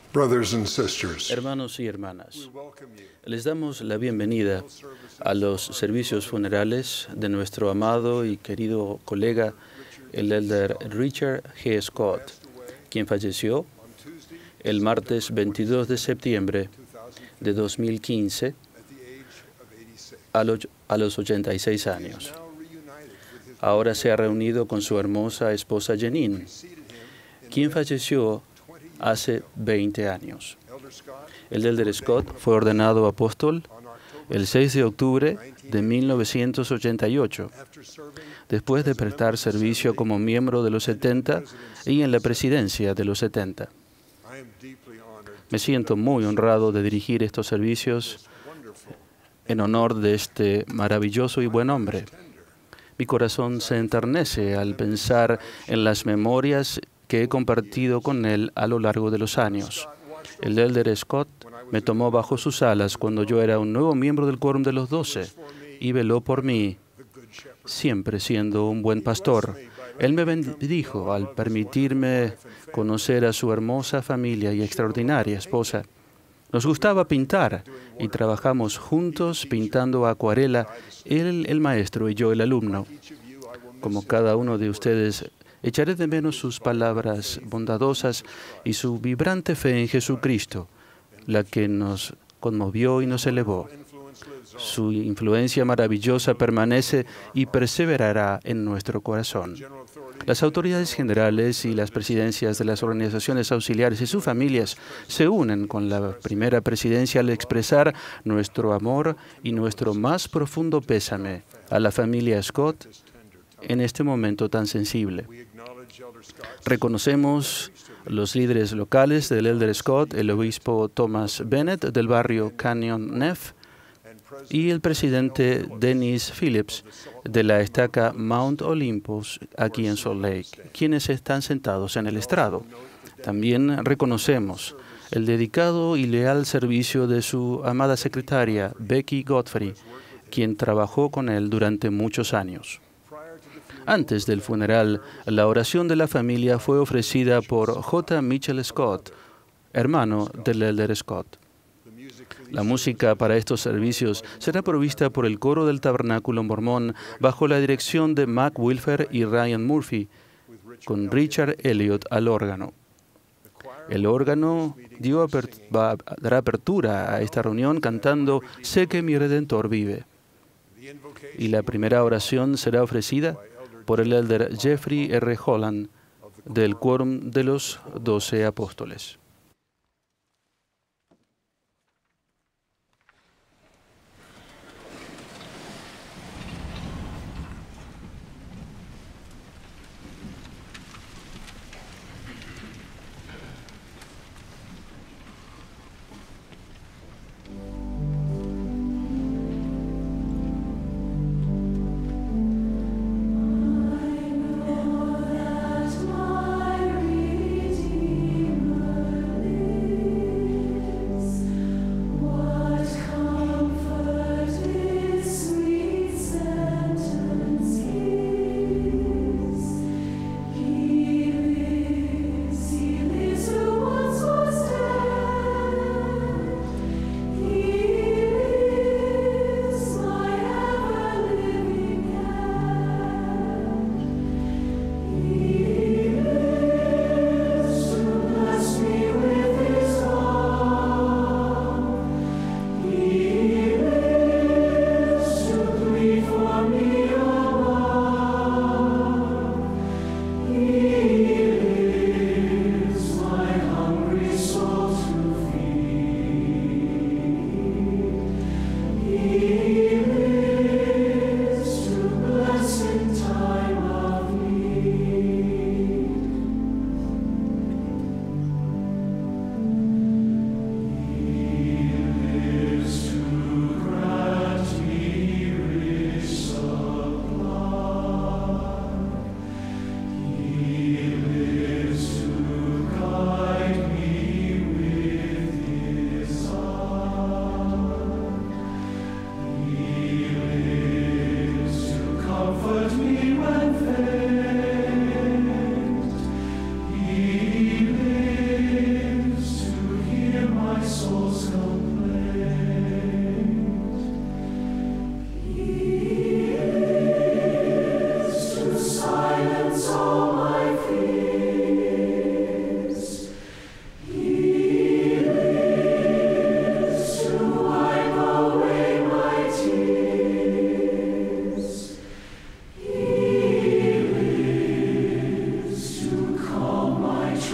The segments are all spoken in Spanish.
Brothers and sisters, Hermanos y hermanas, les damos la bienvenida a los servicios funerales de nuestro amado y querido colega, el elder Richard G. Scott, quien falleció el martes 22 de septiembre de 2015 a los 86 años. Ahora se ha reunido con su hermosa esposa Janine, quien falleció hace 20 años. El elder Scott fue ordenado apóstol el 6 de octubre de 1988, después de prestar servicio como miembro de los 70 y en la presidencia de los 70. Me siento muy honrado de dirigir estos servicios en honor de este maravilloso y buen hombre. Mi corazón se enternece al pensar en las memorias que he compartido con él a lo largo de los años. El elder Scott me tomó bajo sus alas cuando yo era un nuevo miembro del Quórum de los 12 y veló por mí, siempre siendo un buen pastor. Él me bendijo al permitirme conocer a su hermosa familia y extraordinaria esposa. Nos gustaba pintar y trabajamos juntos pintando acuarela, él el maestro y yo el alumno. Como cada uno de ustedes, echaré de menos sus palabras bondadosas y su vibrante fe en Jesucristo, la que nos conmovió y nos elevó. Su influencia maravillosa permanece y perseverará en nuestro corazón. Las autoridades generales y las presidencias de las organizaciones auxiliares y sus familias se unen con la primera presidencia al expresar nuestro amor y nuestro más profundo pésame a la familia Scott en este momento tan sensible. Reconocemos los líderes locales del elder Scott, el obispo Thomas Bennett del barrio Canyon Neff y el presidente Dennis Phillips de la estaca Mount Olympus aquí en Salt Lake, quienes están sentados en el estrado. También reconocemos el dedicado y leal servicio de su amada secretaria Becky Godfrey, quien trabajó con él durante muchos años. Antes del funeral, la oración de la familia fue ofrecida por J. Mitchell Scott, hermano del elder Scott. La música para estos servicios será provista por el coro del Tabernáculo Mormón bajo la dirección de Mac Wilfer y Ryan Murphy, con Richard Elliott al órgano. El órgano dará apertura a esta reunión cantando «Sé que mi Redentor vive». Y la primera oración será ofrecida por el elder Jeffrey R. Holland del Quórum de los 12 Apóstoles.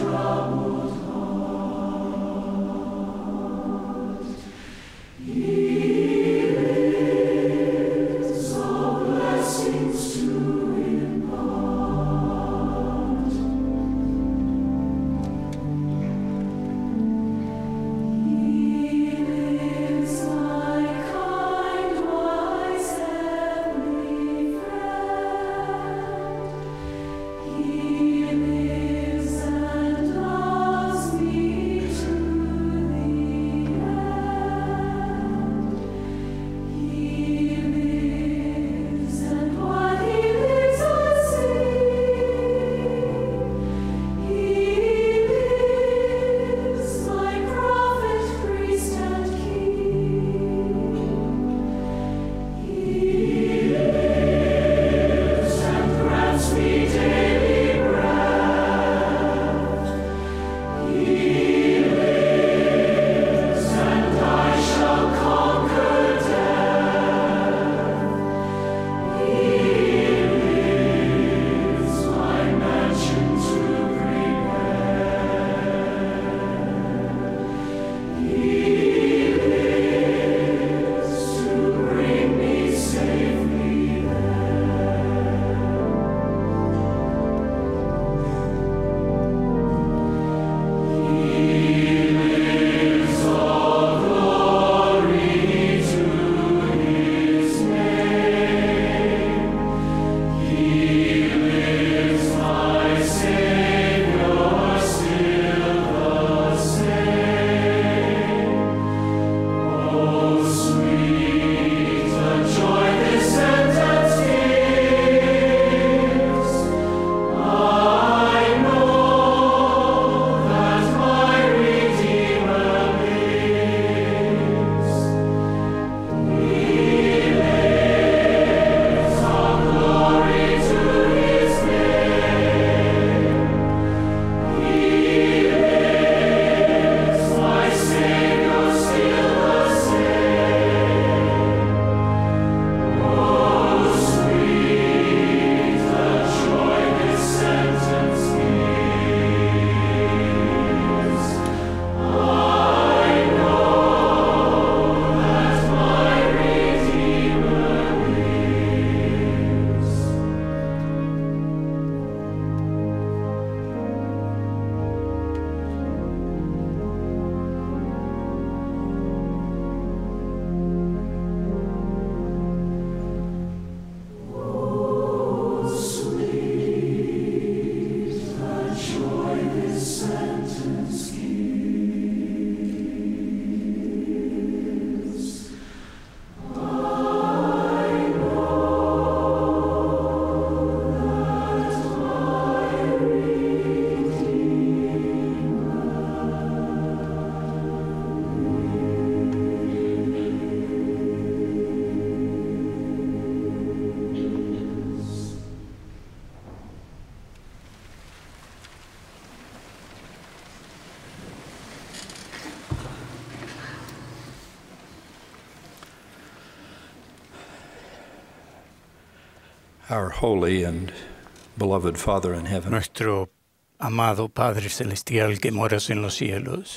Our holy and beloved Father in heaven, Nuestro amado Padre Celestial que moras en los cielos,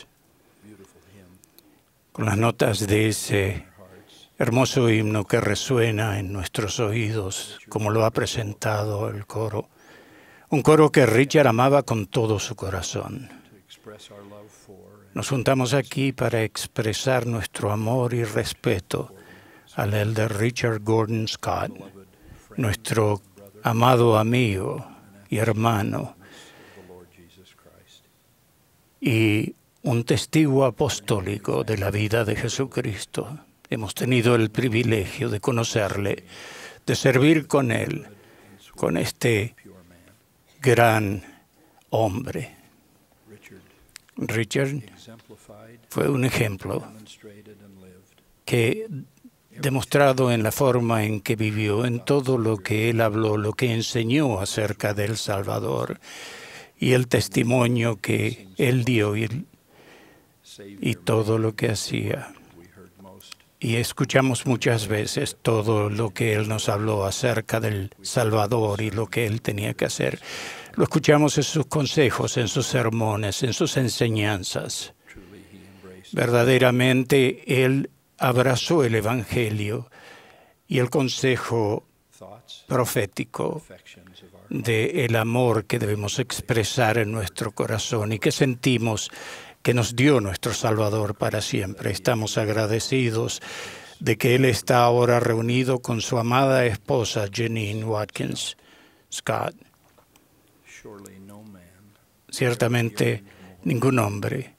con las notas de ese hermoso himno que resuena en nuestros oídos, como lo ha presentado el coro, un coro que Richard amaba con todo su corazón. Nos juntamos aquí para expresar nuestro amor y respeto al elder Richard Gordon Scott, nuestro amado amigo y hermano, y un testigo apostólico de la vida de Jesucristo. Hemos tenido el privilegio de conocerle, de servir con él, con este gran hombre. Richard fue un ejemplo que demostrado en la forma en que vivió, en todo lo que él habló, lo que enseñó acerca del Salvador y el testimonio que él dio y todo lo que hacía. Y escuchamos muchas veces todo lo que él nos habló acerca del Salvador y lo que él tenía que hacer. Lo escuchamos en sus consejos, en sus sermones, en sus enseñanzas. Verdaderamente, Él abrazó el Evangelio y el consejo profético del amor que debemos expresar en nuestro corazón y que sentimos que nos dio nuestro Salvador para siempre. Estamos agradecidos de que Él está ahora reunido con su amada esposa, Janine Watkins Scott. Ciertamente, ningún hombre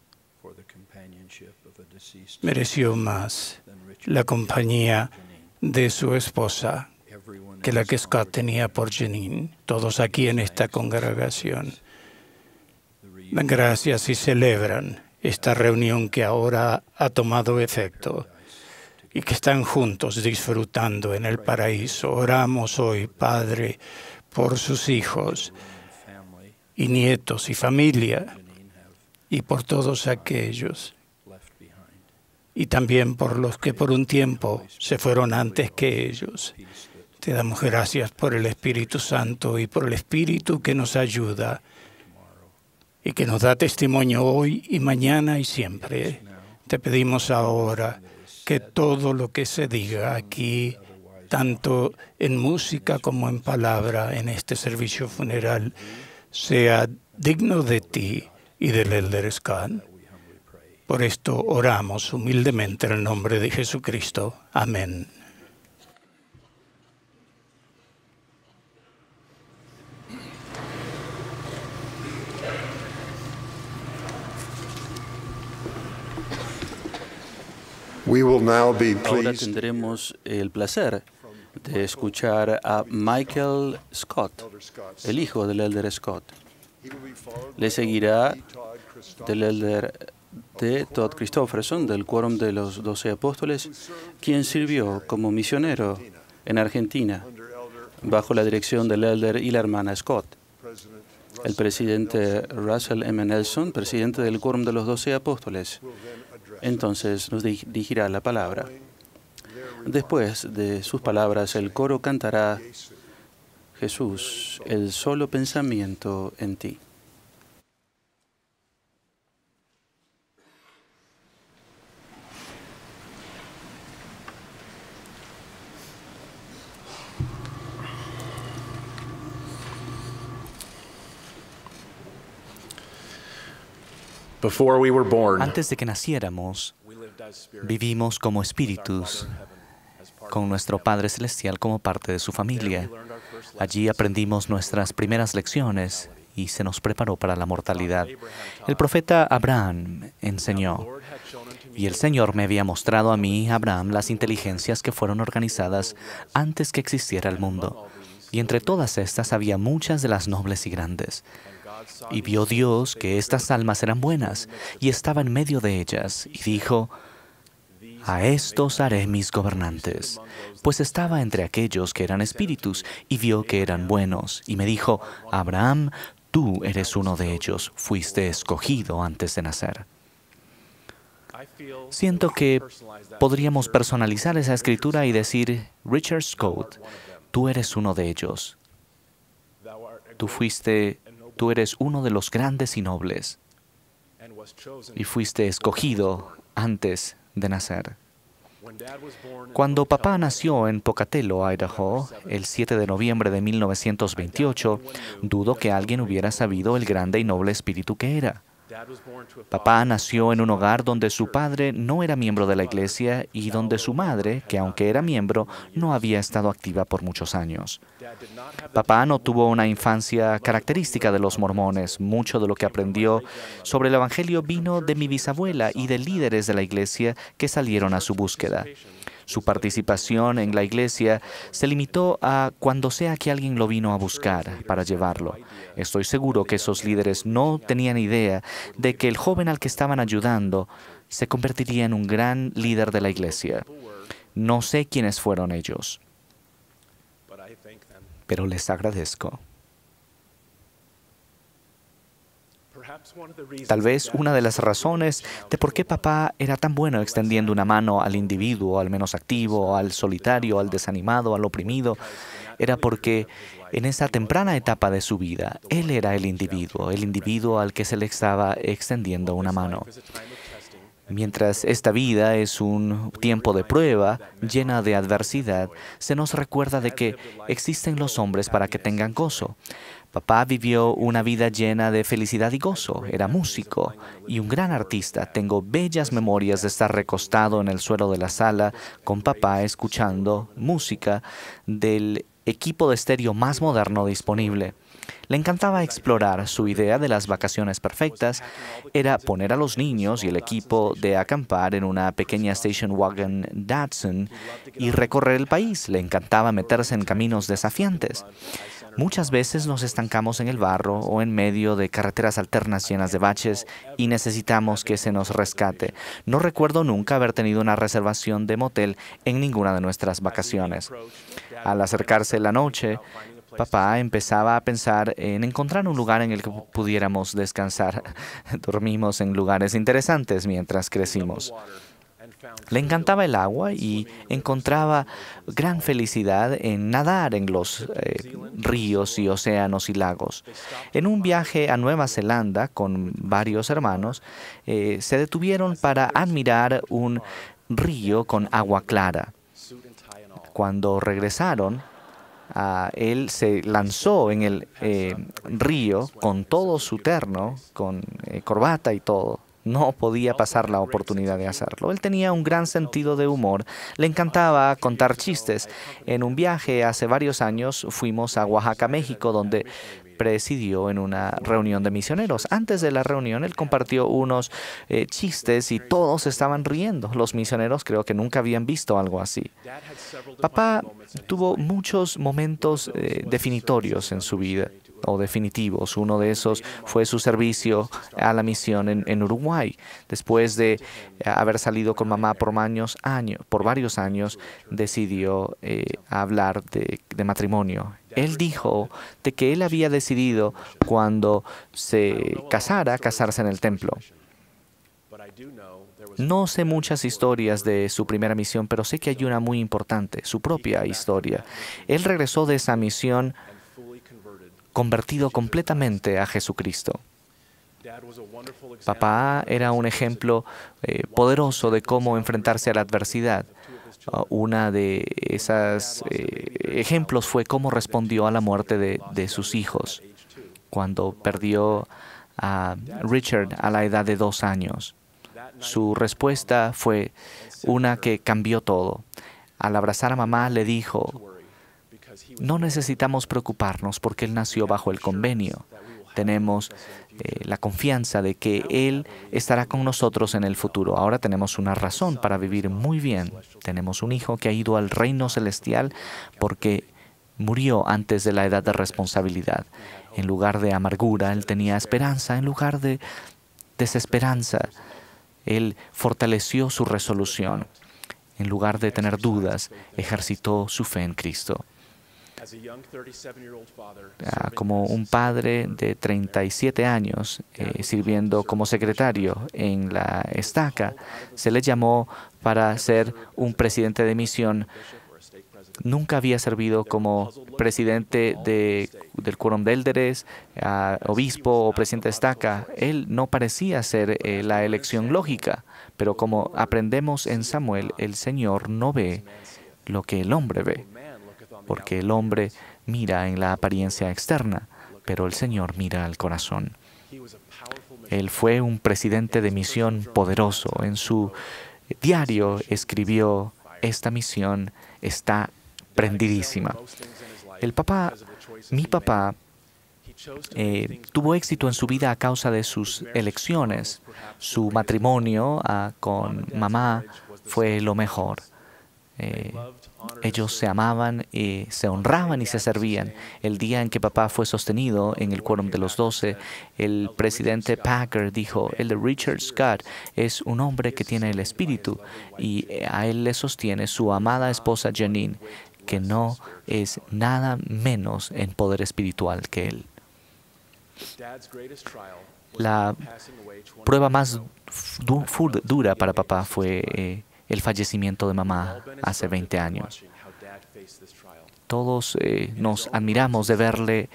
mereció más la compañía de su esposa que la que Scott tenía por Janine. Todos aquí en esta congregación dan gracias y celebran esta reunión que ahora ha tomado efecto y que están juntos disfrutando en el paraíso. Oramos hoy, Padre, por sus hijos y nietos y familia y por todos aquellos y también por los que por un tiempo se fueron antes que ellos. Te damos gracias por el Espíritu Santo y por el Espíritu que nos ayuda y que nos da testimonio hoy y mañana y siempre. Te pedimos ahora que todo lo que se diga aquí, tanto en música como en palabra, en este servicio funeral, sea digno de ti y del Elder Scott. Por esto oramos humildemente en el nombre de Jesucristo. Amén. Ahora tendremos el placer de escuchar a Michael Scott, el hijo del Elder Scott. Le seguirá del Elder D. Todd Christofferson, del Quórum de los 12 Apóstoles, quien sirvió como misionero en Argentina bajo la dirección del Elder y la hermana Scott. El presidente Russell M. Nelson, presidente del Quórum de los 12 Apóstoles, entonces nos dirigirá la palabra. Después de sus palabras, el coro cantará Jesús, el solo pensamiento en ti. Antes de que naciéramos, vivimos como espíritus, con nuestro Padre Celestial como parte de su familia. Allí aprendimos nuestras primeras lecciones y se nos preparó para la mortalidad. El profeta Abraham enseñó, y el Señor me había mostrado a mí, Abraham, las inteligencias que fueron organizadas antes que existiera el mundo. Y entre todas estas había muchas de las nobles y grandes. Y vio Dios que estas almas eran buenas, y estaba en medio de ellas, y dijo, a estos haré mis gobernantes. Pues estaba entre aquellos que eran espíritus, y vio que eran buenos, y me dijo, Abraham, tú eres uno de ellos, fuiste escogido antes de nacer. Siento que podríamos personalizar esa escritura y decir, Richard Scott, tú eres uno de ellos. Tú eres uno de los grandes y nobles, y fuiste escogido antes de nacer. Cuando papá nació en Pocatello, Idaho, el 7 de noviembre de 1928, dudo que alguien hubiera sabido el grande y noble espíritu que era. Papá nació en un hogar donde su padre no era miembro de la iglesia y donde su madre, que aunque era miembro, no había estado activa por muchos años. Papá no tuvo una infancia característica de los mormones. Mucho de lo que aprendió sobre el Evangelio vino de mi bisabuela y de líderes de la iglesia que salieron a su búsqueda. Su participación en la iglesia se limitó a cuando sea que alguien lo vino a buscar para llevarlo. Estoy seguro que esos líderes no tenían idea de que el joven al que estaban ayudando se convertiría en un gran líder de la iglesia. No sé quiénes fueron ellos, pero les agradezco. Tal vez una de las razones de por qué papá era tan bueno extendiendo una mano al individuo, al menos activo, al solitario, al desanimado, al oprimido, era porque en esa temprana etapa de su vida, él era el individuo al que se le estaba extendiendo una mano. Mientras esta vida es un tiempo de prueba, llena de adversidad, se nos recuerda de que existen los hombres para que tengan gozo. Papá vivió una vida llena de felicidad y gozo. Era músico y un gran artista. Tengo bellas memorias de estar recostado en el suelo de la sala con papá escuchando música del equipo de estéreo más moderno disponible. Le encantaba explorar. Su idea de las vacaciones perfectas era poner a los niños y el equipo de acampar en una pequeña station wagon Datsun y recorrer el país. Le encantaba meterse en caminos desafiantes. Muchas veces nos estancamos en el barro o en medio de carreteras alternas llenas de baches y necesitamos que se nos rescate. No recuerdo nunca haber tenido una reservación de motel en ninguna de nuestras vacaciones. Al acercarse la noche, papá empezaba a pensar en encontrar un lugar en el que pudiéramos descansar. Dormimos en lugares interesantes mientras crecimos. Le encantaba el agua y encontraba gran felicidad en nadar en los ríos y océanos y lagos. En un viaje a Nueva Zelanda con varios hermanos, se detuvieron para admirar un río con agua clara. Cuando regresaron, él se lanzó en el río con todo su terno, con corbata y todo. No podía pasar la oportunidad de hacerlo. Él tenía un gran sentido de humor. Le encantaba contar chistes. En un viaje hace varios años fuimos a Oaxaca, México, donde presidió en una reunión de misioneros. Antes de la reunión, él compartió unos chistes y todos estaban riendo. Los misioneros creo que nunca habían visto algo así. Papá tuvo muchos momentos definitorios en su vida, o definitivos. Uno de esos fue su servicio a la misión en Uruguay. Después de haber salido con mamá por varios años, decidió hablar de matrimonio. Él dijo de que él había decidido cuando se casarse en el templo. No sé muchas historias de su primera misión, pero sé que hay una muy importante, su propia historia. Él regresó de esa misión convertido completamente a Jesucristo. Papá era un ejemplo poderoso de cómo enfrentarse a la adversidad. Una de esos ejemplos fue cómo respondió a la muerte de sus hijos, cuando perdió a Richard a la edad de 2 años. Su respuesta fue una que cambió todo. Al abrazar a mamá le dijo: no necesitamos preocuparnos porque él nació bajo el convenio. Tenemos la confianza de que él estará con nosotros en el futuro. Ahora tenemos una razón para vivir muy bien. Tenemos un hijo que ha ido al reino celestial porque murió antes de la edad de responsabilidad. En lugar de amargura, él tenía esperanza. En lugar de desesperanza, él fortaleció su resolución. En lugar de tener dudas, ejercitó su fe en Cristo. Como un padre de 37 años, sirviendo como secretario en la estaca, se le llamó para ser un presidente de misión. Nunca había servido como presidente del quórum de élderes, obispo o presidente de estaca. Él no parecía ser la elección lógica, pero como aprendemos en Samuel, el Señor no ve lo que el hombre ve, porque el hombre mira en la apariencia externa, pero el Señor mira al corazón. Él fue un presidente de misión poderoso. En su diario escribió: esta misión está prendidísima. Mi papá tuvo éxito en su vida a causa de sus elecciones. Su matrimonio con mamá fue lo mejor. Ellos se amaban, se honraban y se servían. El día en que papá fue sostenido en el quórum de los 12, el presidente Packer dijo: el de Richard Scott es un hombre que tiene el espíritu, y a él le sostiene su amada esposa Janine, que no es nada menos en poder espiritual que él. La prueba más dura para papá fue el fallecimiento de mamá hace 20 años. Todos nos admiramos de verle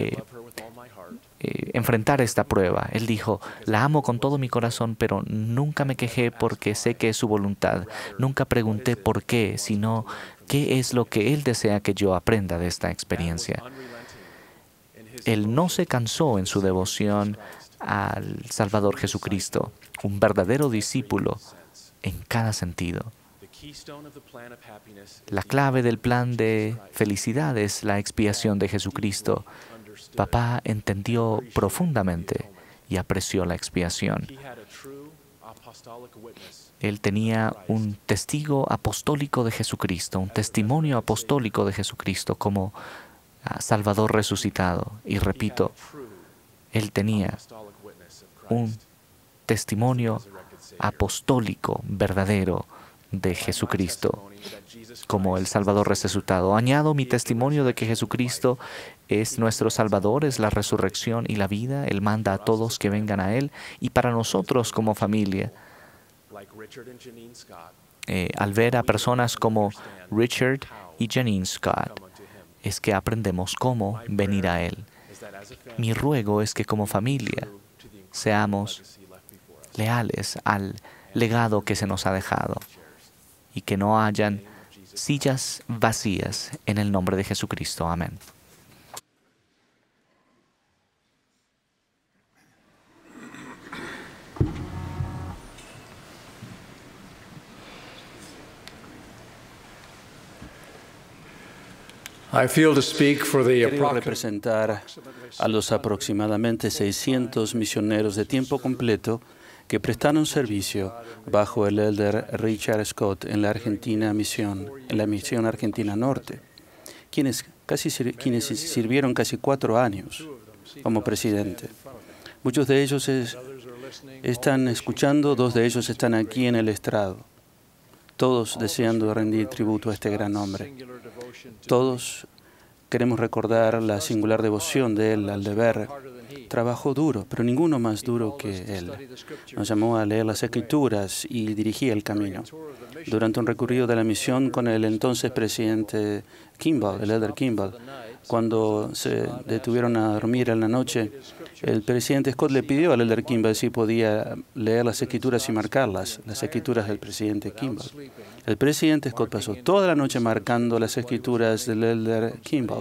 enfrentar esta prueba. Él dijo, la amo con todo mi corazón, pero nunca me quejé porque sé que es su voluntad. Nunca pregunté por qué, sino qué es lo que Él desea que yo aprenda de esta experiencia. Él no se cansó en su devoción al Salvador Jesucristo, un verdadero discípulo en cada sentido. La clave del plan de felicidad es la expiación de Jesucristo. Papá entendió profundamente y apreció la expiación. Él tenía un testigo apostólico de Jesucristo, un testimonio apostólico de Jesucristo como Salvador resucitado. Y repito, él tenía un testimonio apostólico verdadero de Jesucristo como el Salvador resucitado. Añado mi testimonio de que Jesucristo es nuestro Salvador, es la resurrección y la vida. Él manda a todos que vengan a Él. Y para nosotros como familia, al ver a personas como Richard y Janine Scott, es que aprendemos cómo venir a Él. Mi ruego es que como familia seamos leales al legado que se nos ha dejado y que no hayan sillas vacías en el nombre de Jesucristo. Amén. Quiero representar a los aproximadamente 600 misioneros de tiempo completo que prestaron servicio bajo el elder Richard Scott en la misión Argentina Norte, quienes sirvieron casi 4 años como presidente. Muchos de ellos están escuchando, 2 de ellos están aquí en el estrado, todos deseando rendir tributo a este gran hombre. Todos queremos recordar la singular devoción de él al deber. Trabajó duro, pero ninguno más duro que él. Nos llamó a leer las Escrituras y dirigía el camino. Durante un recorrido de la misión con el entonces presidente Kimball, el elder Kimball, cuando se detuvieron a dormir en la noche, el presidente Scott le pidió al elder Kimball si podía leer las Escrituras y marcarlas, las Escrituras del presidente Kimball. El presidente Scott pasó toda la noche marcando las Escrituras del elder Kimball,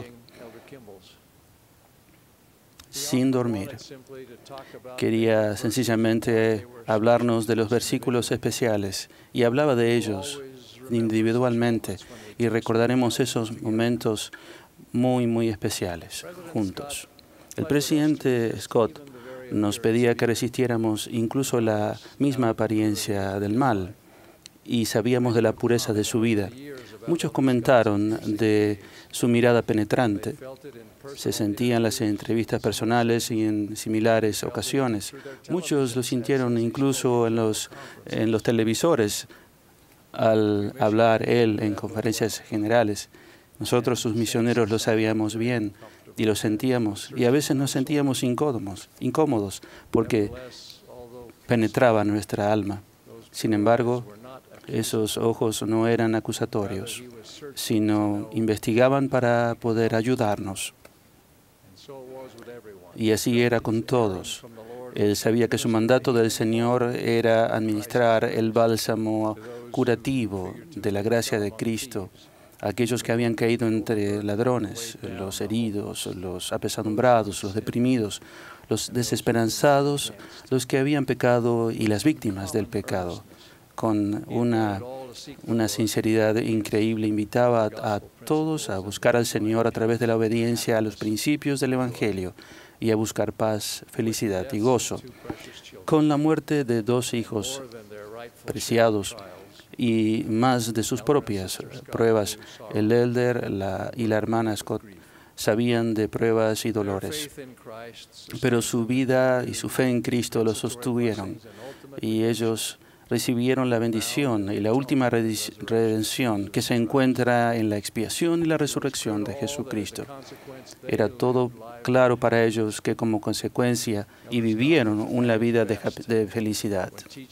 sin dormir. Quería sencillamente hablarnos de los versículos especiales y hablaba de ellos individualmente y recordaremos esos momentos muy, muy especiales juntos. El presidente Scott nos pedía que resistiéramos incluso la misma apariencia del mal y sabíamos de la pureza de su vida. Muchos comentaron de su mirada penetrante. Se sentía en las entrevistas personales y en similares ocasiones. Muchos lo sintieron incluso en los televisores al hablar él en conferencias generales. Nosotros, sus misioneros, lo sabíamos bien y lo sentíamos. Y a veces nos sentíamos incómodos porque penetraba nuestra alma. Sin embargo, esos ojos no eran acusatorios, sino investigaban para poder ayudarnos. Y así era con todos. Él sabía que su mandato del Señor era administrar el bálsamo curativo de la gracia de Cristo a aquellos que habían caído entre ladrones, los heridos, los apesadumbrados, los deprimidos, los desesperanzados, los que habían pecado y las víctimas del pecado. Con una sinceridad increíble, invitaba a todos a buscar al Señor a través de la obediencia a los principios del Evangelio y a buscar paz, felicidad y gozo. Con la muerte de 2 hijos preciados y más de sus propias pruebas, el elder y la hermana Scott sabían de pruebas y dolores, pero su vida y su fe en Cristo los sostuvieron y ellos recibieron la bendición y la última redención que se encuentra en la expiación y la resurrección de Jesucristo. Era todo claro para ellos que como consecuencia y vivieron una vida de felicidad.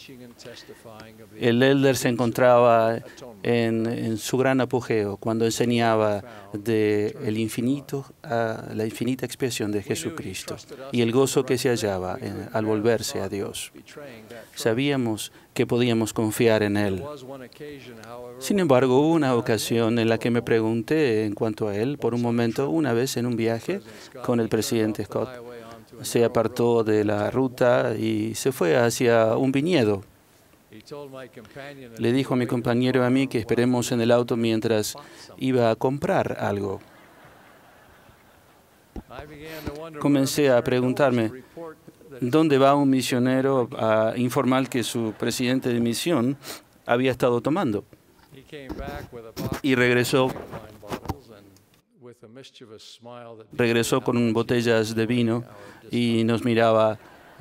El elder se encontraba en su gran apogeo cuando enseñaba de la infinita expiación de Jesucristo y el gozo que se hallaba al volverse a Dios. Sabíamos que podíamos confiar en Él. Sin embargo, hubo una ocasión en la que me pregunté en cuanto a Él por un momento, una vez en un viaje con el presidente Scott. Se apartó de la ruta y se fue hacia un viñedo. Le dijo a mi compañero y a mí que esperemos en el auto mientras iba a comprar algo. Comencé a preguntarme, ¿dónde va un misionero a informar que su presidente de misión había estado tomando? Y regresó con botellas de vino y nos miraba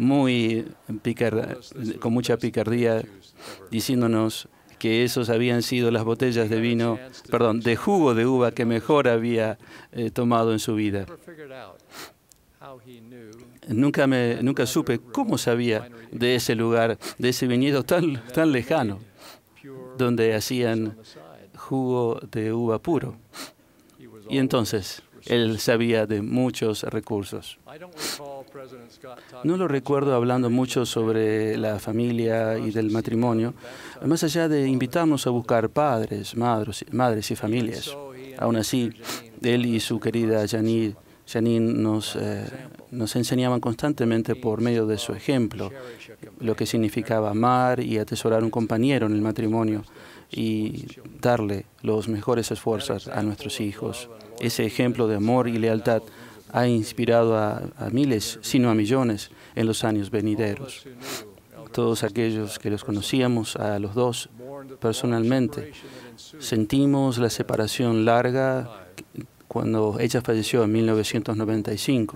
con mucha picardía, diciéndonos que esos habían sido las botellas de jugo de uva que mejor había tomado en su vida. Nunca supe cómo sabía de ese lugar, de ese viñedo tan lejano, donde hacían jugo de uva puro. Y entonces él sabía de muchos recursos. No lo recuerdo hablando mucho sobre la familia y del matrimonio, más allá de invitarnos a buscar padres, madres y familias. Aún así, él y su querida Janine nos enseñaban constantemente por medio de su ejemplo lo que significaba amar y atesorar un compañero en el matrimonio y darle los mejores esfuerzos a nuestros hijos. Ese ejemplo de amor y lealtad ha inspirado a miles, sino a millones, en los años venideros. Todos aquellos que los conocíamos, a los dos personalmente, sentimos la separación larga cuando ella falleció en 1995.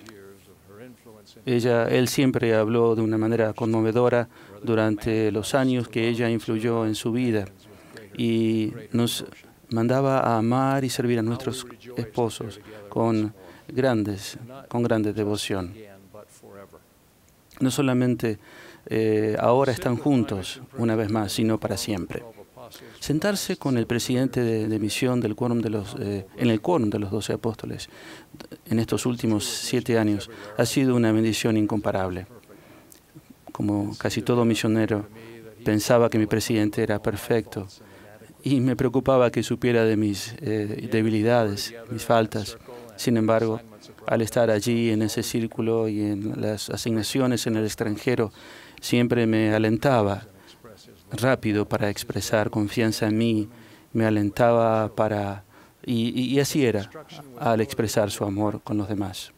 Él siempre habló de una manera conmovedora durante los años que ella influyó en su vida y nos mandaba a amar y servir a nuestros esposos con grande devoción. No solamente ahora están juntos una vez más, sino para siempre. Sentarse con el presidente de misión del en el quórum de los 12 apóstoles en estos últimos 7 años ha sido una bendición incomparable. Como casi todo misionero, pensaba que mi presidente era perfecto y me preocupaba que supiera de mis debilidades, mis faltas. Sin embargo, al estar allí en ese círculo y en las asignaciones en el extranjero, siempre me alentaba rápido para expresar confianza en mí, me alentaba y así era al expresar su amor con los demás.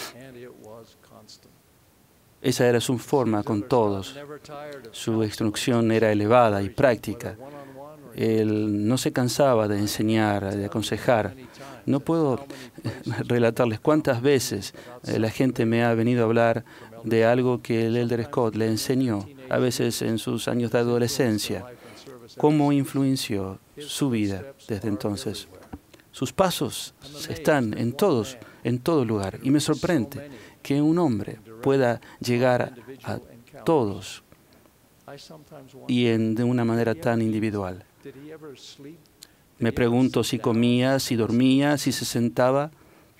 Esa era su forma con todos. Su instrucción era elevada y práctica. Él no se cansaba de enseñar, de aconsejar. No puedo relatarles cuántas veces la gente me ha venido a hablar de algo que el elder Scott le enseñó, a veces en sus años de adolescencia, cómo influenció su vida desde entonces. Sus pasos están en todo lugar, y me sorprende que un hombre pueda llegar a todos y de una manera tan individual. Me pregunto si comía, si dormía, si se sentaba.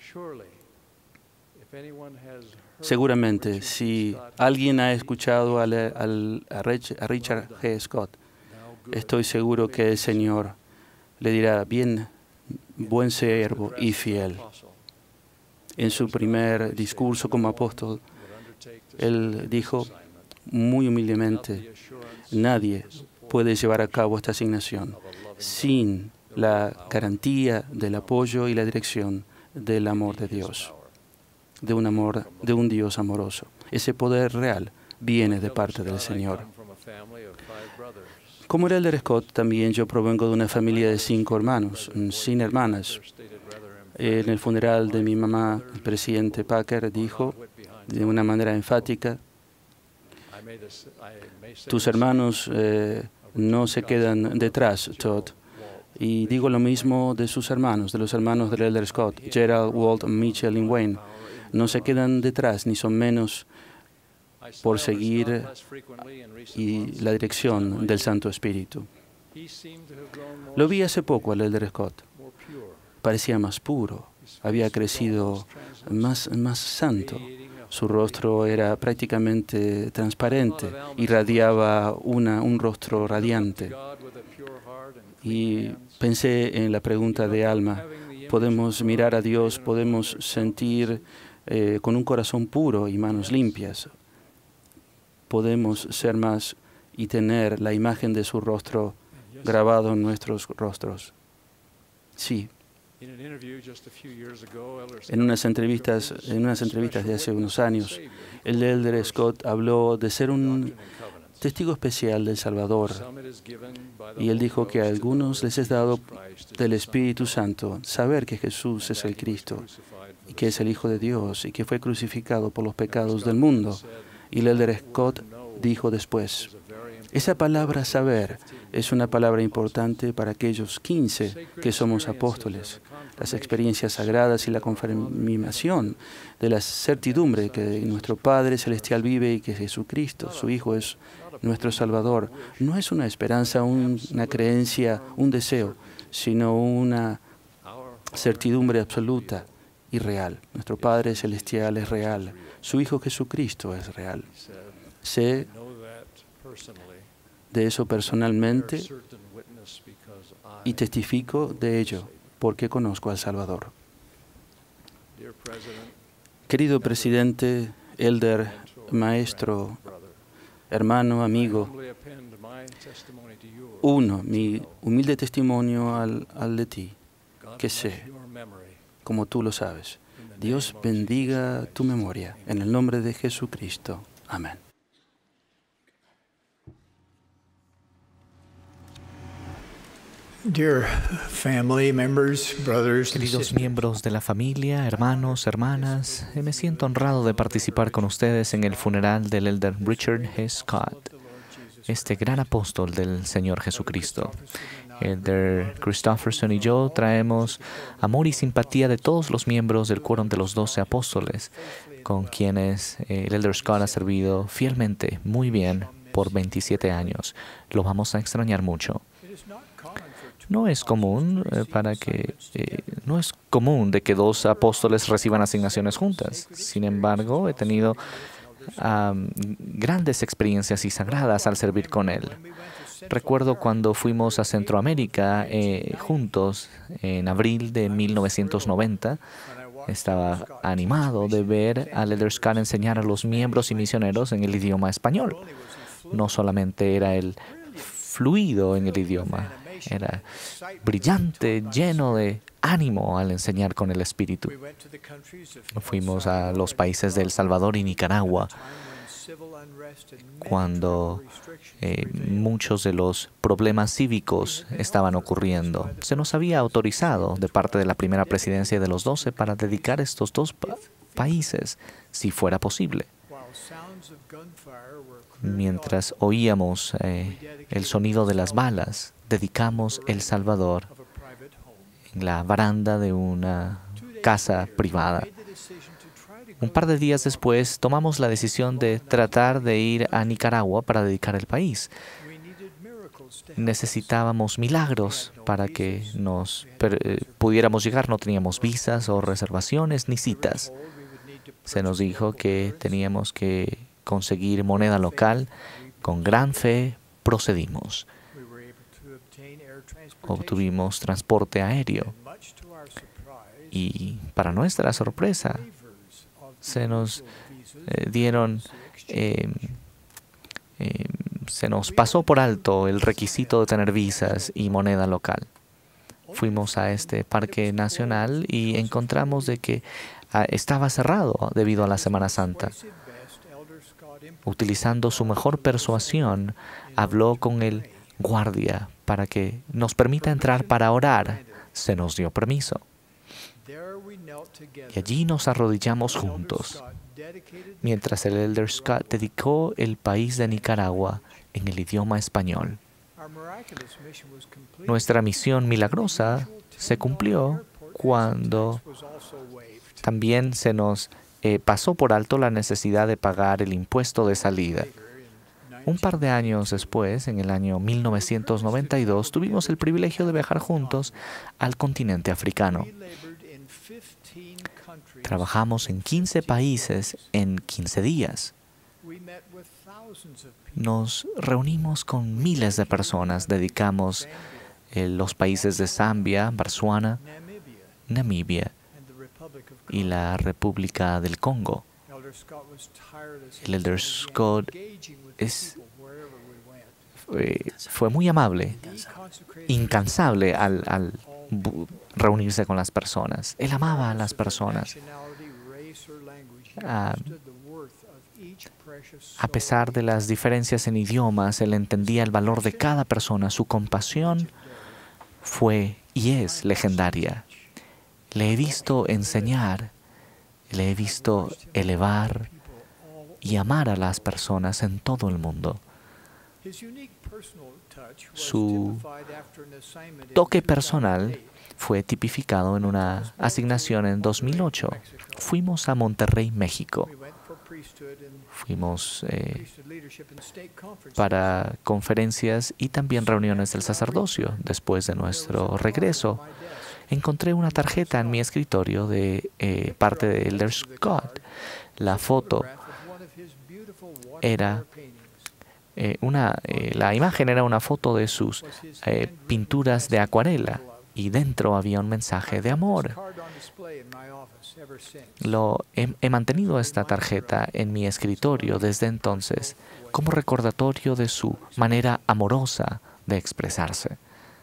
Seguramente, si alguien ha escuchado a Richard G. Scott, estoy seguro que el Señor le dirá, bien, buen siervo y fiel. En su primer discurso como apóstol, él dijo muy humildemente, nadie puede llevar a cabo esta asignación sin la garantía del apoyo y la dirección del amor de Dios, de un Dios amoroso. Ese poder real viene de parte del Señor. Como el elder Scott, también yo provengo de una familia de 5 hermanos, sin hermanas. En el funeral de mi mamá, el presidente Packer dijo de una manera enfática, Tus hermanos no se quedan detrás, Todd. Y digo lo mismo de sus hermanos, de los hermanos del Elder Scott, Gerald, Walt, Mitchell y Wayne. No se quedan detrás, ni son menos por seguir y la dirección del Santo Espíritu. Lo vi hace poco al Elder Scott. Parecía más puro, había crecido más santo. Su rostro era prácticamente transparente, irradiaba un rostro radiante. Y pensé en la pregunta de Alma. Podemos mirar a Dios, podemos sentir con un corazón puro y manos limpias. Podemos ser más y tener la imagen de su rostro grabado en nuestros rostros. Sí. En unas entrevistas de hace unos años, el Elder Scott habló de ser un testigo especial del Salvador. Y él dijo que a algunos les es dado del Espíritu Santo saber que Jesús es el Cristo y que es el Hijo de Dios y que fue crucificado por los pecados del mundo. Y el Elder Scott dijo después, esa palabra saber es una palabra importante para aquellos 15 que somos apóstoles. Las experiencias sagradas y la confirmación de la certidumbre que nuestro Padre Celestial vive y que Jesucristo, su Hijo, es nuestro Salvador, no es una esperanza, una creencia, un deseo, sino una certidumbre absoluta y real. Nuestro Padre Celestial es real. Su Hijo Jesucristo es real. Sé de eso personalmente y testifico de ello porque conozco al Salvador. Querido presidente, elder, maestro, hermano, amigo, uno, mi humilde testimonio al de ti, que sé, como tú lo sabes. Dios bendiga tu memoria. En el nombre de Jesucristo. Amén. Dear family members, brothers and Queridos sisters, miembros de la familia, hermanos, hermanas, me siento honrado de participar con ustedes en el funeral del Elder Richard G. Scott, este gran apóstol del Señor Jesucristo. Elder Christofferson y yo traemos amor y simpatía de todos los miembros del Quórum de los 12 Apóstoles, con quienes el Elder Scott ha servido fielmente, muy bien, por 27 años. Lo vamos a extrañar mucho. No es común de que dos apóstoles reciban asignaciones juntas. Sin embargo, he tenido grandes experiencias y sagradas al servir con él. Recuerdo cuando fuimos a Centroamérica juntos en abril de 1990. Estaba animado de ver al Elder Scott enseñar a los miembros y misioneros en el idioma español. No solamente era él fluido en el idioma, era brillante, lleno de ánimo al enseñar con el Espíritu. Fuimos a los países de El Salvador y Nicaragua, cuando muchos de los problemas cívicos estaban ocurriendo. Se nos había autorizado de parte de la primera presidencia de los 12 para dedicar estos dos países, si fuera posible. Mientras oíamos el sonido de las balas, dedicamos El Salvador en la baranda de una casa privada. Un par de días después, tomamos la decisión de tratar de ir a Nicaragua para dedicar el país. Necesitábamos milagros para que nos pudiéramos llegar. No teníamos visas o reservaciones ni citas. Se nos dijo que teníamos que conseguir moneda local. Con gran fe procedimos. Obtuvimos transporte aéreo y, para nuestra sorpresa, se nos se nos pasó por alto el requisito de tener visas y moneda local. Fuimos a este parque nacional y encontramos de que estaba cerrado debido a la Semana Santa. Utilizando su mejor persuasión, habló con el guardia para que nos permita entrar para orar. Se nos dio permiso. Y allí nos arrodillamos juntos. mientras el Elder Scott dedicó el país de Nicaragua en el idioma español. Nuestra misión milagrosa se cumplió cuando también se nos pasó por alto la necesidad de pagar el impuesto de salida. Un par de años después, en el año 1992, tuvimos el privilegio de viajar juntos al continente africano. Trabajamos en 15 países en 15 días. Nos reunimos con miles de personas, dedicamos los países de Zambia, Botsuana, Namibia y la República del Congo. El Elder Scott fue muy amable, incansable al reunirse con las personas. Él amaba a las personas. A pesar de las diferencias en idiomas, él entendía el valor de cada persona. Su compasión fue y es legendaria. Le he visto enseñar, le he visto elevar y amar a las personas en todo el mundo. Su toque personal fue tipificado en una asignación en 2008. Fuimos a Monterrey, México. Fuimos para conferencias y también reuniones del sacerdocio. Después de nuestro regreso, encontré una tarjeta en mi escritorio de parte de Elder Scott. La foto era la imagen era una foto de sus pinturas de acuarela y dentro había un mensaje de amor. He mantenido esta tarjeta en mi escritorio desde entonces como recordatorio de su manera amorosa de expresarse.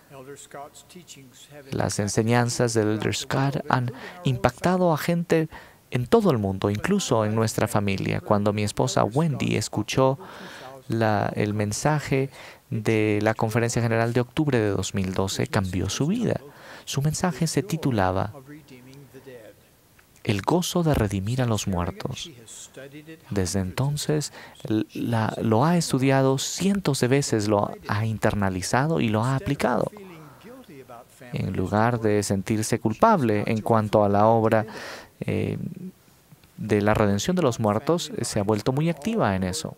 Las enseñanzas del Elder Scott han impactado a gente en todo el mundo, incluso en nuestra familia. Cuando mi esposa Wendy escuchó el mensaje de la Conferencia General de octubre de 2012, cambió su vida. Su mensaje se titulaba El gozo de redimir a los muertos. Desde entonces lo ha estudiado cientos de veces, lo ha internalizado y lo ha aplicado. En lugar de sentirse culpable en cuanto a la obra de la redención de los muertos, se ha vuelto muy activa en eso.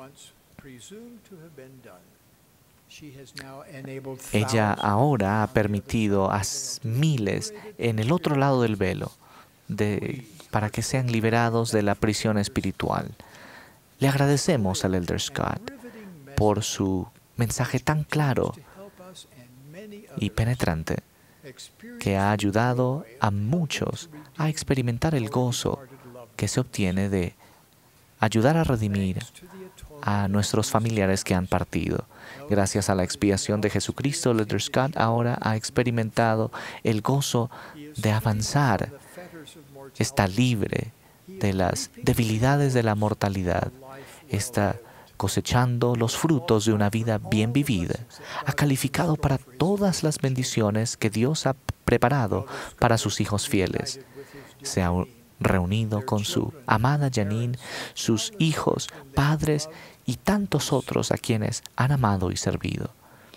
Ella ahora ha permitido a miles en el otro lado del velo para que sean liberados de la prisión espiritual. Le agradecemos al Elder Scott por su mensaje tan claro y penetrante que ha ayudado a muchos a experimentar el gozo que se obtiene de ayudar a redimir a nuestros familiares que han partido. Gracias a la expiación de Jesucristo, el Elder Scott ahora ha experimentado el gozo de avanzar. Está libre de las debilidades de la mortalidad. Está cosechando los frutos de una vida bien vivida. Ha calificado para todas las bendiciones que Dios ha preparado para sus hijos fieles. Se ha reunido con su amada Janine, sus hijos, padres y tantos otros a quienes han amado y servido.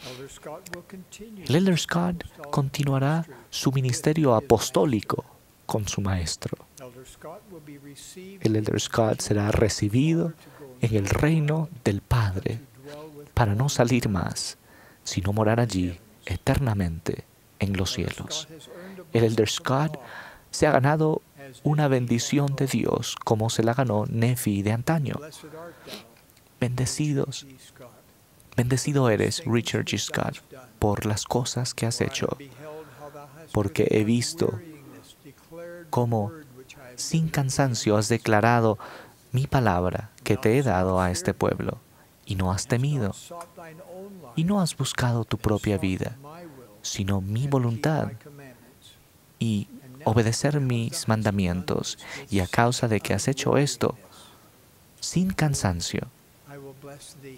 El Elder Scott continuará su ministerio apostólico con su maestro. El Elder Scott será recibido en el reino del Padre para no salir más, sino morar allí eternamente en los cielos. El Elder Scott se ha ganado una bendición de Dios como se la ganó Nefi de antaño. Bendecido eres, Richard G. Scott, por las cosas que has hecho, porque he visto cómo sin cansancio has declarado mi palabra que te he dado a este pueblo, y no has temido, y no has buscado tu propia vida, sino mi voluntad, y obedecer mis mandamientos, y a causa de que has hecho esto, sin cansancio,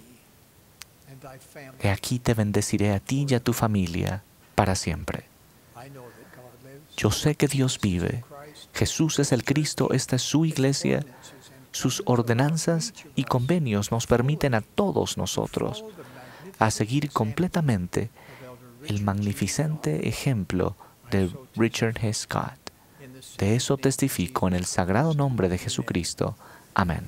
he aquí te bendeciré a ti y a tu familia para siempre. Yo sé que Dios vive. Jesús es el Cristo, esta es su iglesia. Sus ordenanzas y convenios nos permiten a todos nosotros a seguir completamente el magnificente ejemplo de Richard G. Scott. De eso testifico en el sagrado nombre de Jesucristo. Amén.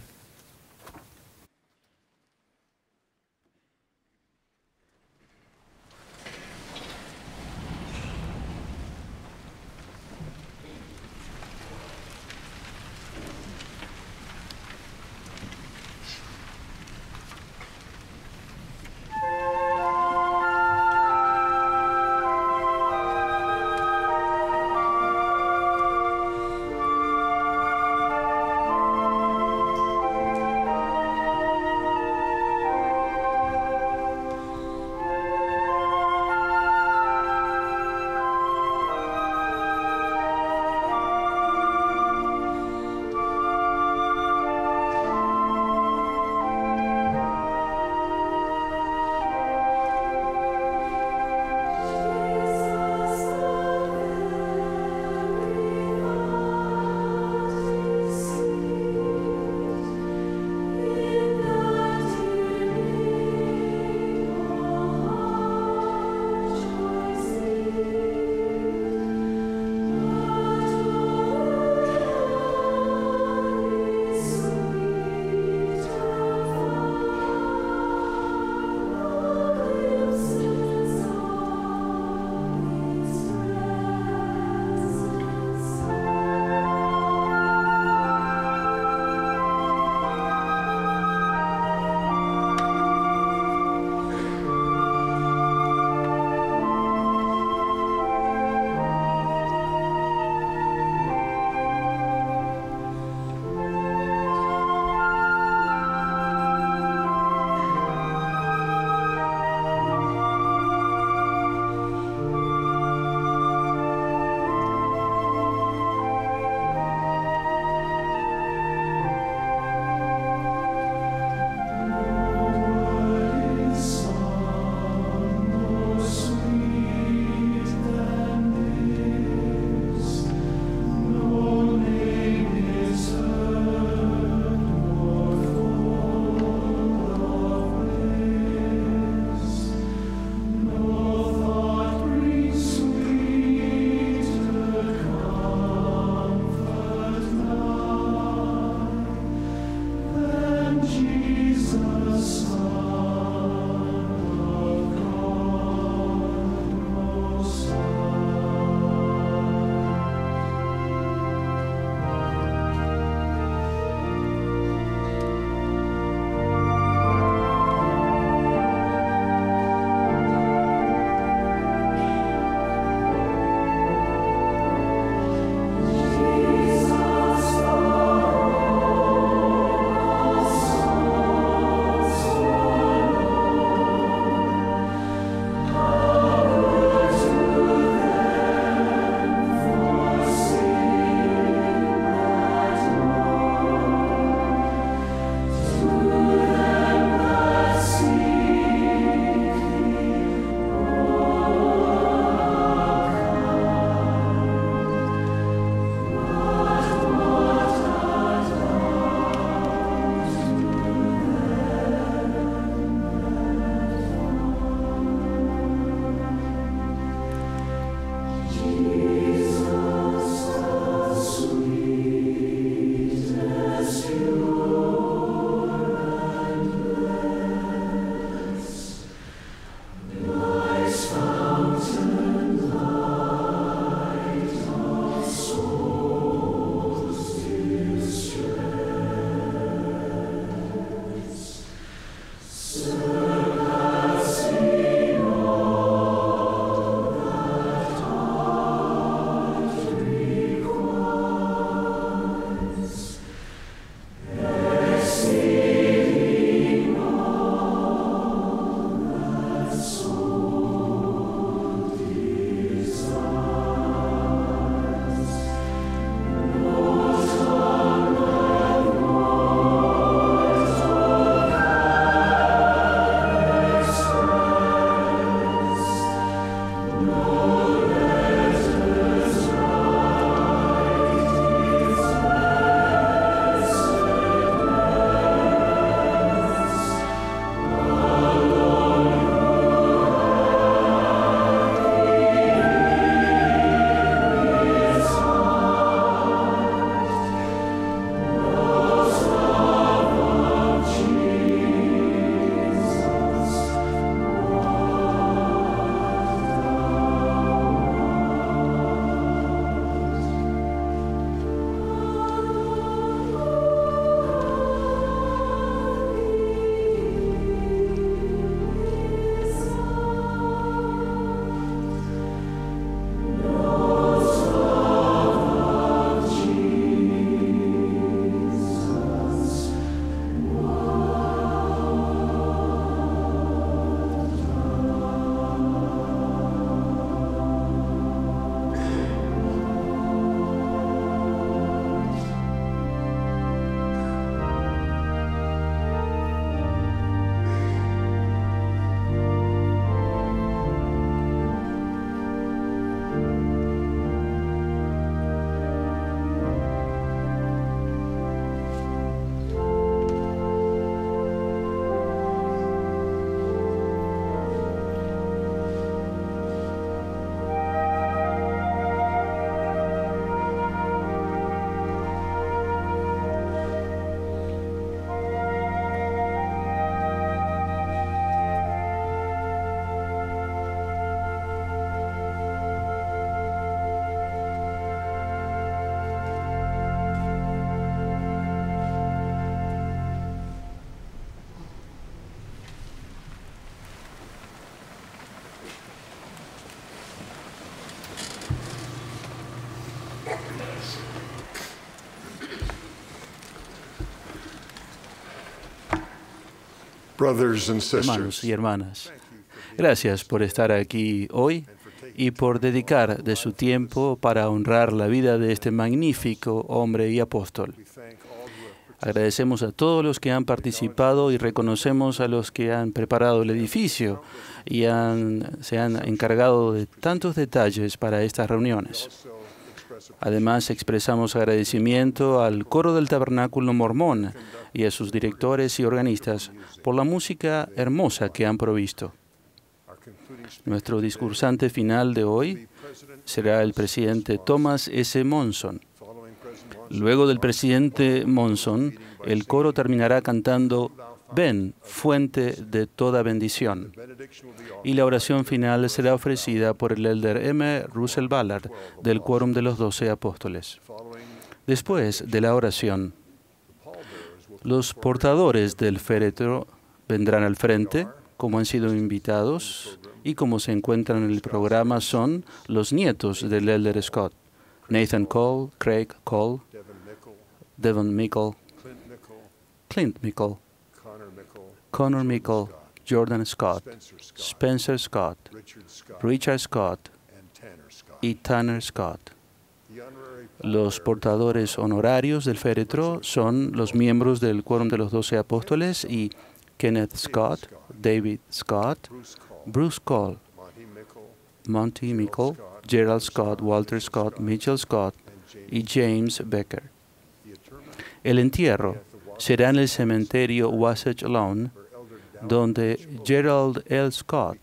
Brothers and Hermanos sisters, y hermanas, gracias por estar aquí hoy y por dedicar de su tiempo para honrar la vida de este magnífico hombre y apóstol. Agradecemos a todos los que han participado y reconocemos a los que han preparado el edificio y se han encargado de tantos detalles para estas reuniones. Además, expresamos agradecimiento al Coro del Tabernáculo Mormón y a sus directores y organistas por la música hermosa que han provisto. Nuestro discursante final de hoy será el presidente Thomas S. Monson. Luego del presidente Monson, el coro terminará cantando Ven, fuente de toda bendición. Y la oración final será ofrecida por el elder M. Russell Ballard del Quórum de los 12 Apóstoles. Después de la oración, los portadores del féretro vendrán al frente, como han sido invitados y como se encuentran en el programa son los nietos del elder Scott: Nathan Cole, Craig Cole, Devon Mickle, Clint Mickle, Connor Mickle, Jordan Scott, Spencer Scott, Richard Scott y Tanner Scott. Los portadores honorarios del féretro son los miembros del Quórum de los 12 Apóstoles y Kenneth Scott, David Scott, Bruce Cole, Monty Mickle, Gerald Scott, Walter Scott, Mitchell Scott y James Becker. El entierro será en el cementerio Wasatch Lawn, donde Gerald L. Scott,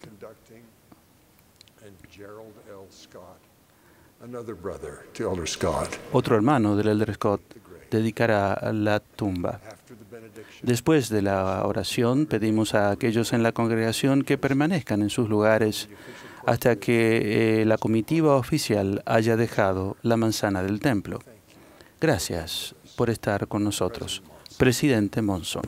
otro hermano del elder Scott, dedicará la tumba. Después de la oración, pedimos a aquellos en la congregación que permanezcan en sus lugares hasta que la comitiva oficial haya dejado la manzana del templo. Gracias por estar con nosotros. Presidente Monson.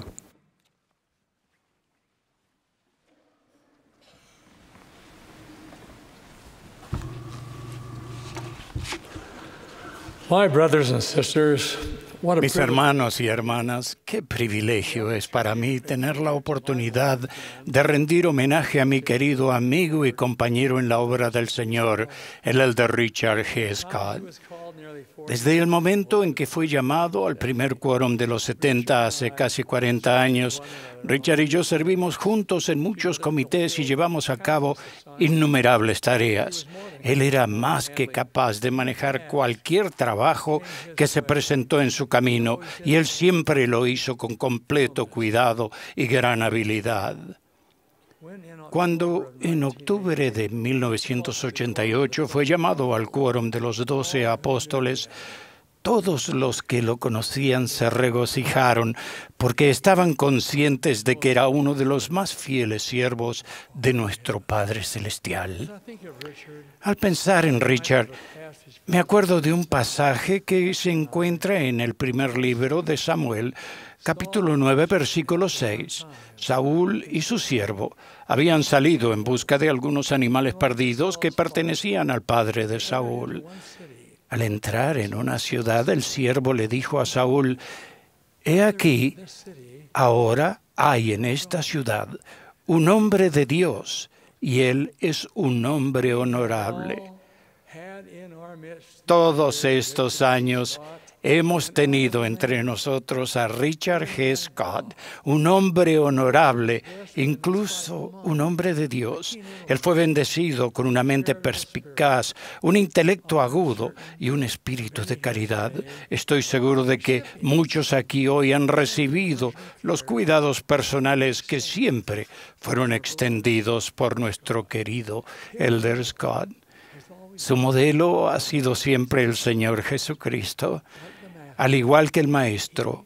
My brothers and sisters, what a Mis privilege. hermanos y hermanas, qué privilegio es para mí tener la oportunidad de rendir homenaje a mi querido amigo y compañero en la obra del Señor, el elder Richard G. Scott. Desde el momento en que fui llamado al primer quórum de los 70 hace casi 40 años, Richard y yo servimos juntos en muchos comités y llevamos a cabo innumerables tareas. Él era más que capaz de manejar cualquier trabajo que se presentó en su camino y él siempre lo hizo con completo cuidado y gran habilidad. Cuando en octubre de 1988 fue llamado al Quórum de los 12 Apóstoles, todos los que lo conocían se regocijaron porque estaban conscientes de que era uno de los más fieles siervos de nuestro Padre Celestial. Al pensar en Richard, me acuerdo de un pasaje que se encuentra en el primer libro de Samuel, capítulo 9, versículo 6. Saúl y su siervo habían salido en busca de algunos animales perdidos que pertenecían al padre de Saúl. Al entrar en una ciudad, el siervo le dijo a Saúl: «He aquí, ahora hay en esta ciudad un hombre de Dios, y él es un hombre honorable». Todos estos años hemos tenido entre nosotros a Richard G. Scott, un hombre honorable, incluso un hombre de Dios. Él fue bendecido con una mente perspicaz, un intelecto agudo y un espíritu de caridad. Estoy seguro de que muchos aquí hoy han recibido los cuidados personales que siempre fueron extendidos por nuestro querido elder Scott. Su modelo ha sido siempre el Señor Jesucristo. Al igual que el Maestro,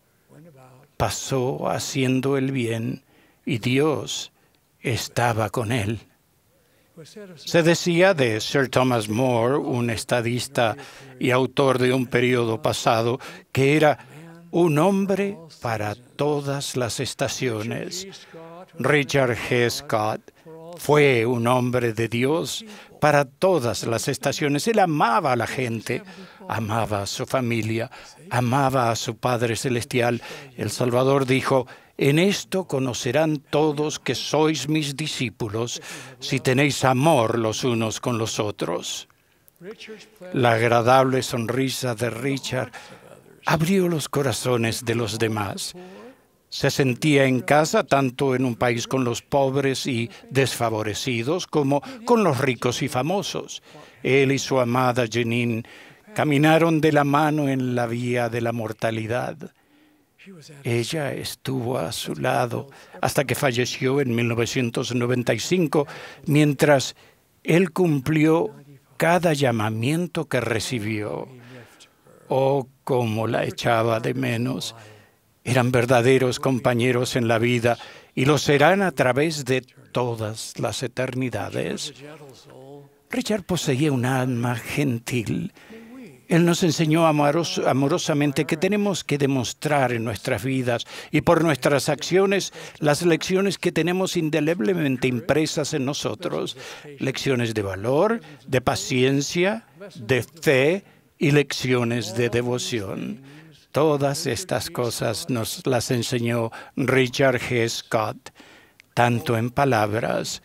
pasó haciendo el bien y Dios estaba con él. Se decía de Sir Thomas More, un estadista y autor de un periodo pasado, que era un hombre para todas las estaciones. Richard G. Scott fue un hombre de Dios para todas las estaciones. Él amaba a la gente, amaba a su familia, amaba a su Padre Celestial. El Salvador dijo: En esto conocerán todos que sois mis discípulos, si tenéis amor los unos con los otros. La agradable sonrisa de Richard abrió los corazones de los demás. Se sentía en casa tanto en un país con los pobres y desfavorecidos como con los ricos y famosos. Él y su amada Jeanine caminaron de la mano en la vía de la mortalidad. Ella estuvo a su lado hasta que falleció en 1995, mientras él cumplió cada llamamiento que recibió. Oh, cómo la echaba de menos. Eran verdaderos compañeros en la vida y lo serán a través de todas las eternidades. Richard poseía un alma gentil. Él nos enseñó amorosamente que tenemos que demostrar en nuestras vidas y por nuestras acciones las lecciones que tenemos indeleblemente impresas en nosotros. Lecciones de valor, de paciencia, de fe y lecciones de devoción. Todas estas cosas nos las enseñó Richard G. Scott, tanto en palabras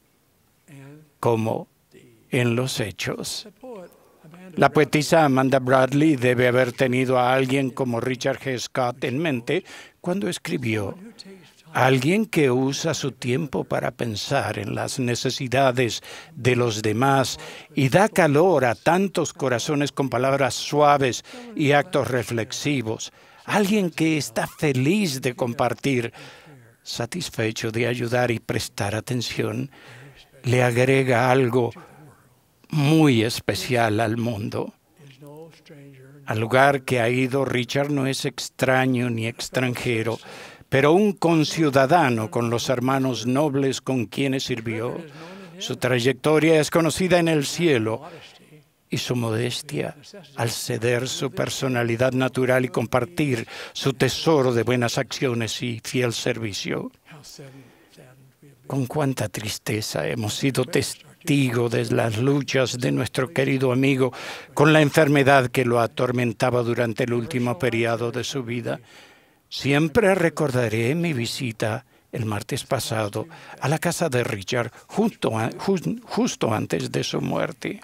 como en los hechos. La poetisa Amanda Bradley debe haber tenido a alguien como Richard G. Scott en mente cuando escribió: alguien que usa su tiempo para pensar en las necesidades de los demás y da calor a tantos corazones con palabras suaves y actos reflexivos. Alguien que está feliz de compartir, satisfecho de ayudar y prestar atención, le agrega algo muy especial al mundo. Al lugar que ha ido, Richard no es extraño ni extranjero, pero un conciudadano con los hermanos nobles con quienes sirvió. Su trayectoria es conocida en el cielo y su modestia al ceder su personalidad natural y compartir su tesoro de buenas acciones y fiel servicio. Con cuánta tristeza hemos sido testigos de las luchas de nuestro querido amigo con la enfermedad que lo atormentaba durante el último periodo de su vida. Siempre recordaré mi visita el martes pasado a la casa de Richard justo antes de su muerte.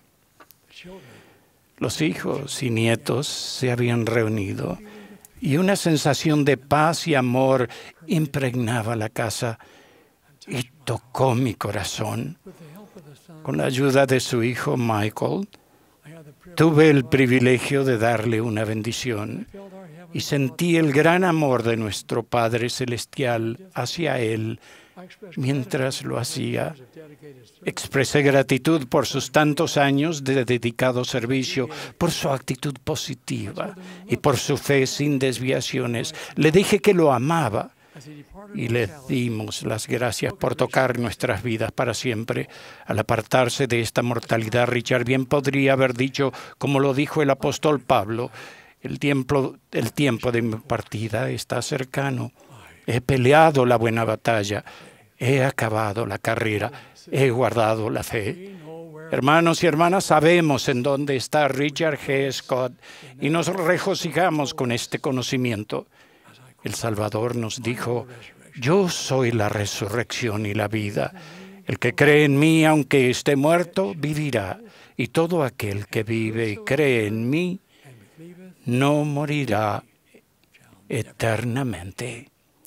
Los hijos y nietos se habían reunido y una sensación de paz y amor impregnaba la casa y tocó mi corazón. Con la ayuda de su hijo Michael, tuve el privilegio de darle una bendición y sentí el gran amor de nuestro Padre Celestial hacia él mientras lo hacía. Expresé gratitud por sus tantos años de dedicado servicio, por su actitud positiva y por su fe sin desviaciones. Le dije que lo amaba y le dimos las gracias por tocar nuestras vidas para siempre. Al apartarse de esta mortalidad, Richard bien podría haber dicho, como lo dijo el apóstol Pablo: el tiempo de mi partida está cercano. He peleado la buena batalla, he acabado la carrera, he guardado la fe. Hermanos y hermanas, sabemos en dónde está Richard G. Scott y nos regocijamos con este conocimiento. El Salvador nos dijo: yo soy la resurrección y la vida. El que cree en mí, aunque esté muerto, vivirá. Y todo aquel que vive y cree en mí, no morirá eternamente.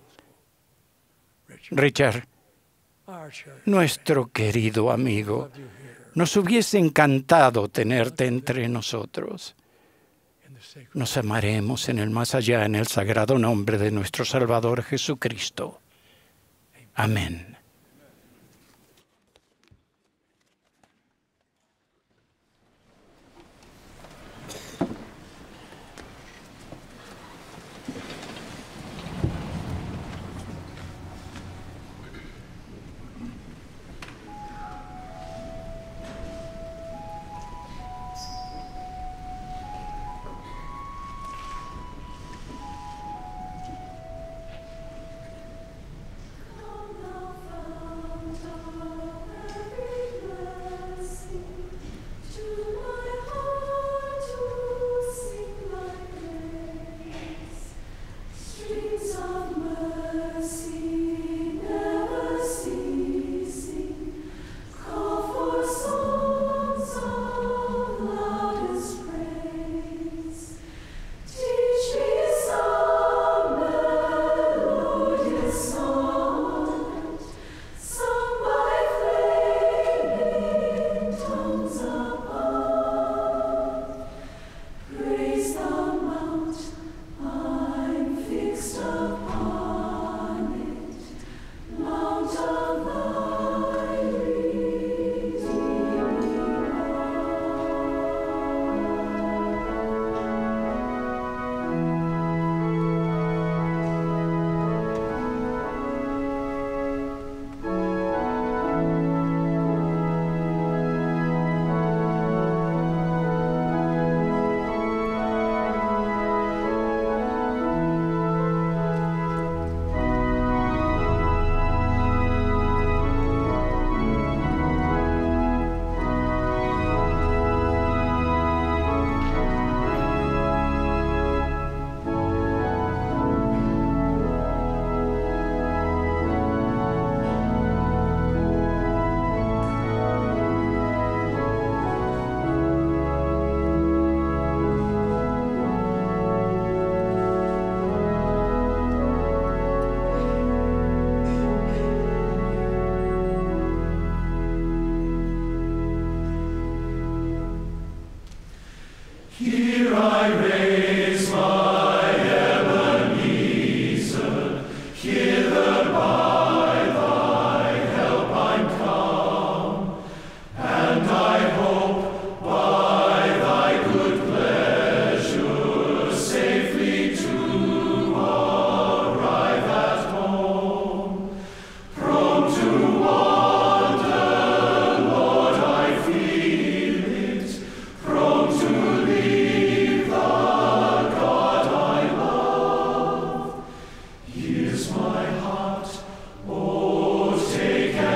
Richard, nuestro querido amigo, nos hubiese encantado tenerte entre nosotros. Nos amaremos en el más allá, en el sagrado nombre de nuestro Salvador Jesucristo. Amén.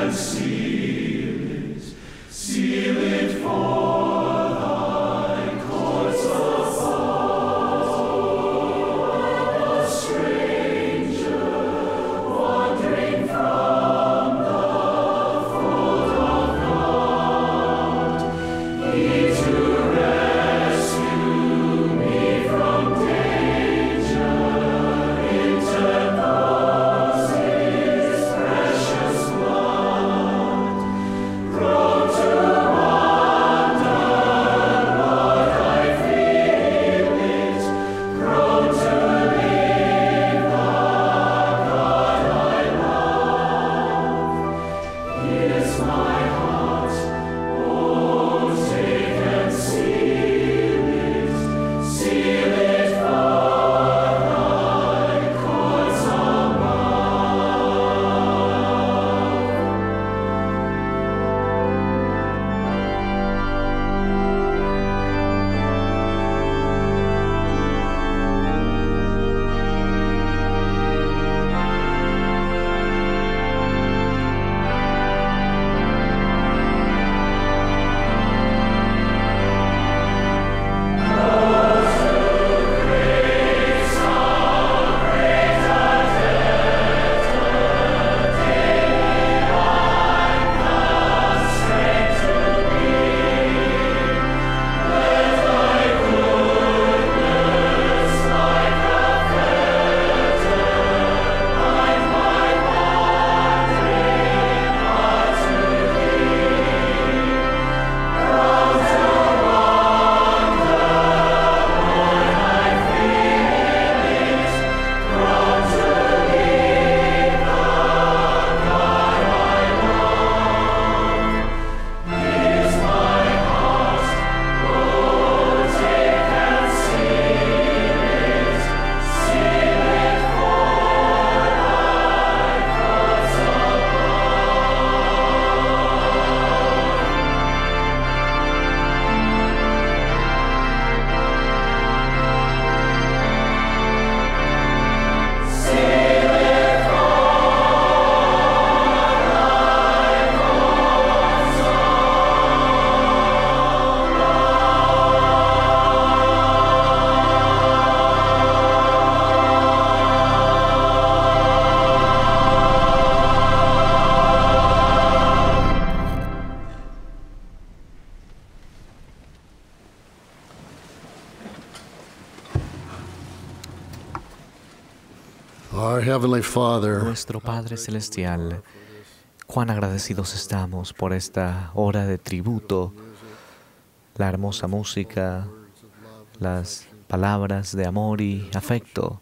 Our Heavenly Father, Nuestro Padre Celestial, cuán agradecidos estamos por esta hora de tributo, la hermosa música, las palabras de amor y afecto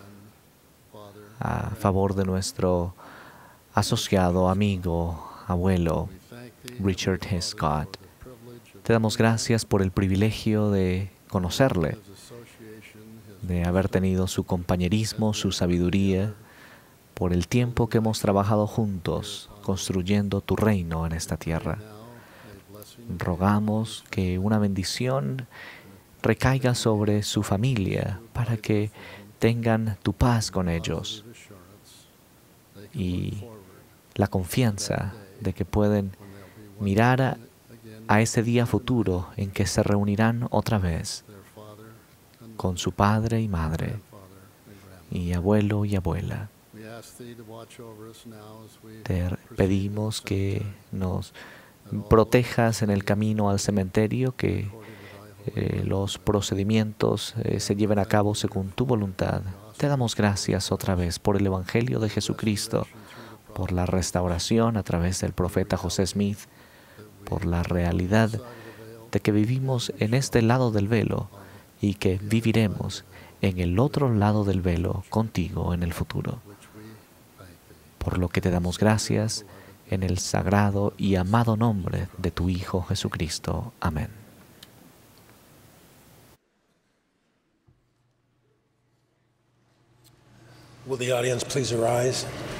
a favor de nuestro asociado, amigo, abuelo, Richard H. Scott. Te damos gracias por el privilegio de conocerle, de haber tenido su compañerismo, su sabiduría, por el tiempo que hemos trabajado juntos construyendo tu reino en esta tierra. Rogamos que una bendición recaiga sobre su familia para que tengan tu paz con ellos y la confianza de que pueden mirar a ese día futuro en que se reunirán otra vez con su padre y madre, y abuelo y abuela. Te pedimos que nos protejas en el camino al cementerio, que los procedimientos se lleven a cabo según tu voluntad. Te damos gracias otra vez por el Evangelio de Jesucristo, por la restauración a través del profeta José Smith, por la realidad de que vivimos en este lado del velo y que viviremos en el otro lado del velo contigo en el futuro. Por lo que te damos gracias en el sagrado y amado nombre de tu Hijo Jesucristo. Amén. Will the audience please arise?